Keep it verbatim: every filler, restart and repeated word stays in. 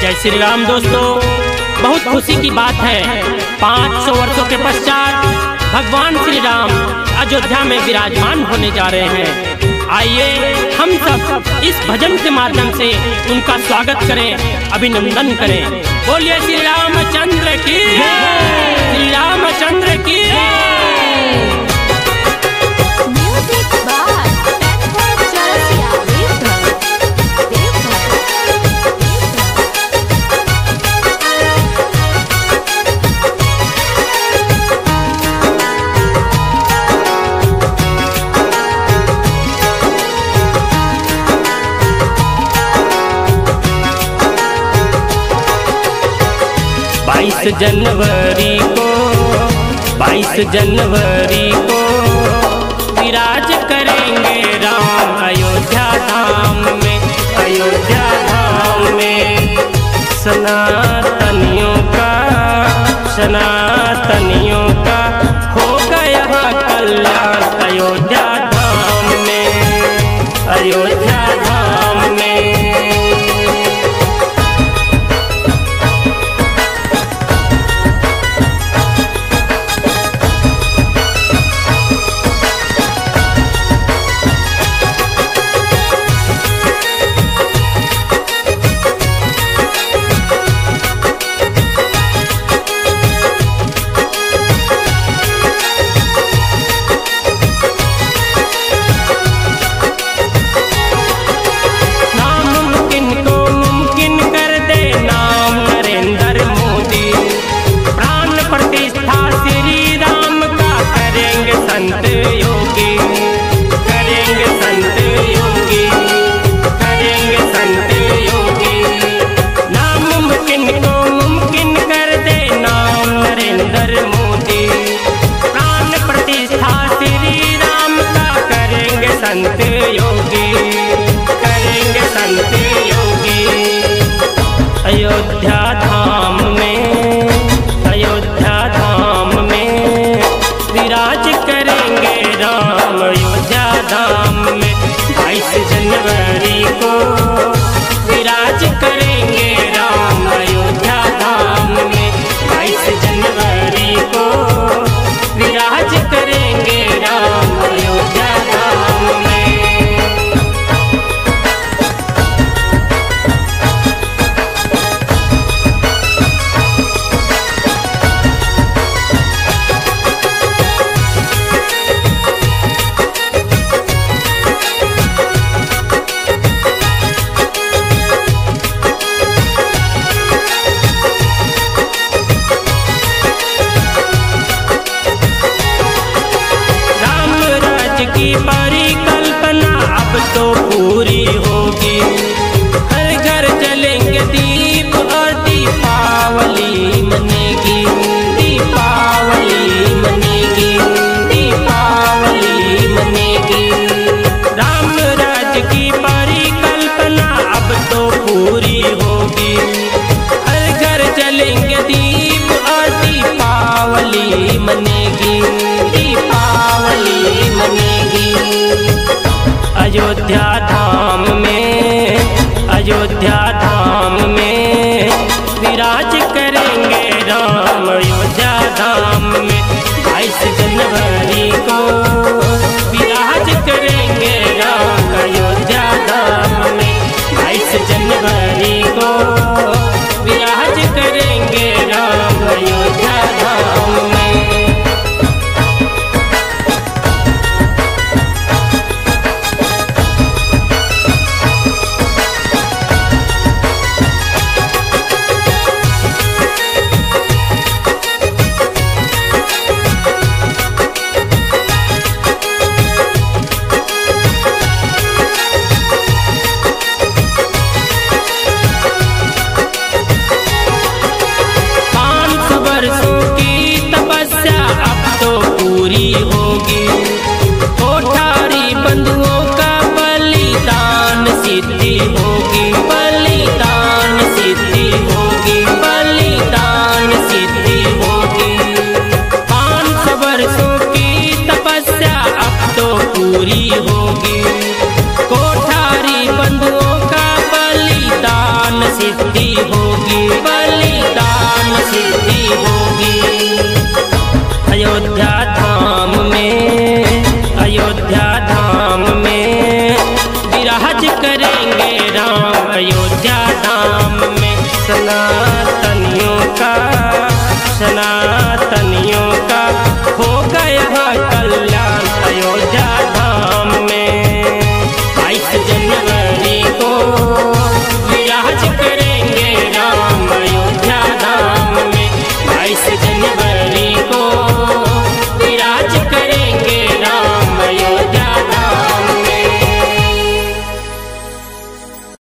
जय श्री राम दोस्तों, बहुत खुशी की बात है। पाँच सौ वर्षों के पश्चात भगवान श्री राम अयोध्या में विराजमान होने जा रहे हैं। आइए हम सब इस भजन के माध्यम से उनका स्वागत करें, अभिनंदन करें। बोलिए श्री रामचंद्र की जय, श्री रामचंद्र की बाईस जनवरी को बाईस जनवरी को विराज करेंगे राम अयोध्या धाम में। अयोध्या धाम में सनातनियों का सनातनियों का हो गया कल्याण। अयोध्या धाम में अयोध्या धाम में सिद्धि होगी।